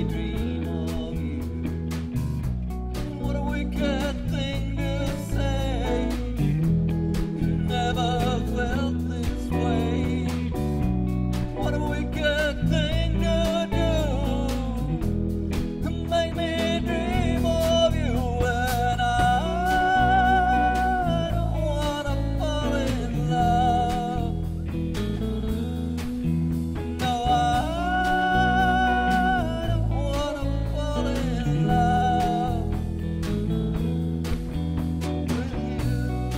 dream of you. What a wicked thing to say. Never felt this way. What a wicked thing to do. Make me dream of you when I don't wanna fall in love. No, I don't wanna fall in love with you.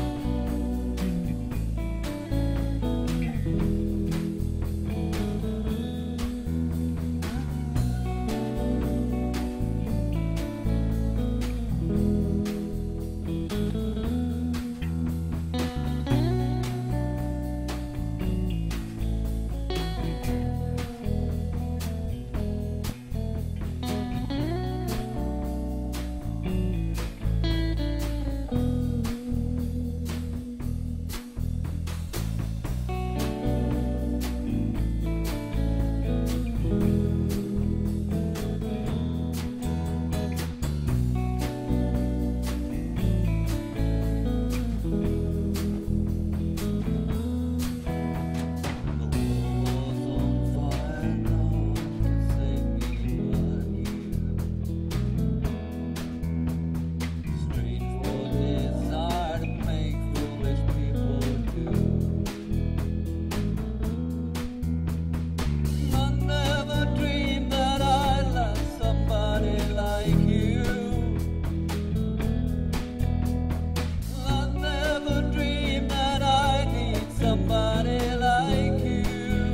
Somebody like you.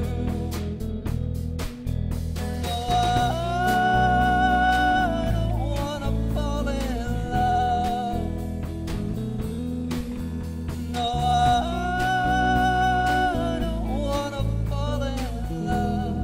No, I don't wanna fall in love. No, I don't wanna fall in love.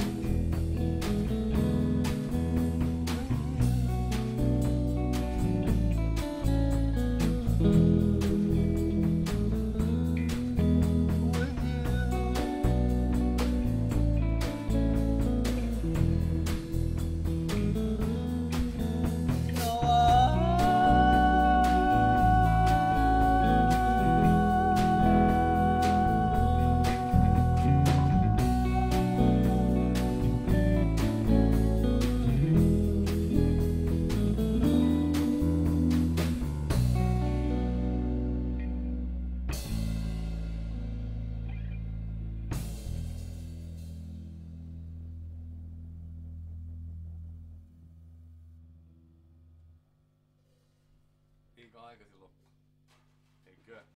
Liikaa aikaisin loppu. Eikö?